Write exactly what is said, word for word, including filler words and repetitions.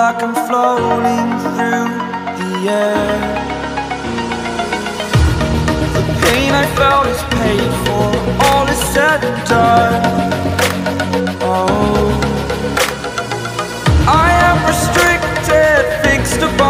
like I'm floating through the air. The pain I felt is paid for, all is said and done. Oh, I am restricted, fixed upon